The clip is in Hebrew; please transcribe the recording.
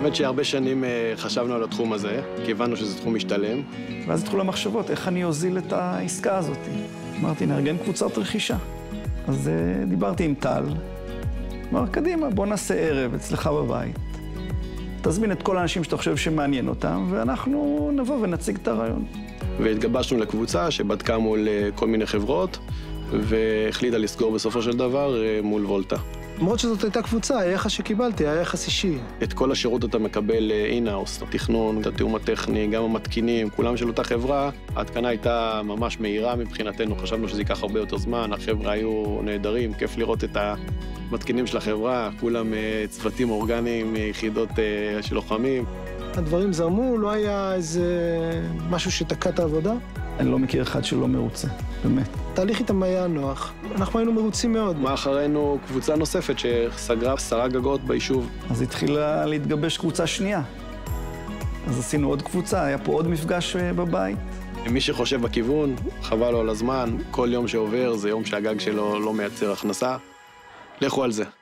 האמת שהרבה שנים חשבנו על התחום הזה, כי הבנו שזה תחום משתלם. ואז התחילו המחשבות, איך אני אוזיל את העסקה הזאת. אמרתי, נארגן קבוצת רכישה. אז דיברתי עם טל. אמר, קדימה, בוא נעשה ערב אצלך בבית. תזמין את כל האנשים שאתה חושב שמעניין אותם, ואנחנו נבוא ונציג את הרעיון. והתגבשנו לקבוצה שבדקה מול כל מיני חברות, והחליטה לסגור בסופו של דבר מול וולטה. למרות שזאת הייתה קבוצה, היחס שקיבלתי היה יחס אישי. את כל השירות אתה מקבל אין-האוס, התכנון, את התיאום הטכני, גם המתקינים, כולם של אותה חברה. ההתקנה הייתה ממש מהירה מבחינתנו, חשבנו שזה ייקח הרבה יותר זמן, החבר'ה היו נהדרים, כיף לראות את המתקינים של החברה, כולם צוותים אורגניים, יחידות של לוחמים. הדברים זרמו, לא היה איזה משהו שתקע את העבודה. אני לא מכיר אחד שלא מרוצה, באמת. התהליך איתם היה נוח, אנחנו היינו מרוצים מאוד. מאחרינו קבוצה נוספת שסגרה 10 גגות ביישוב. אז התחילה להתגבש קבוצה שנייה. אז עשינו עוד קבוצה, היה פה עוד מפגש בבית. מי שחושב בכיוון, חבל לו על הזמן, כל יום שעובר זה יום שהגג שלו לא מייצר הכנסה. לכו על זה.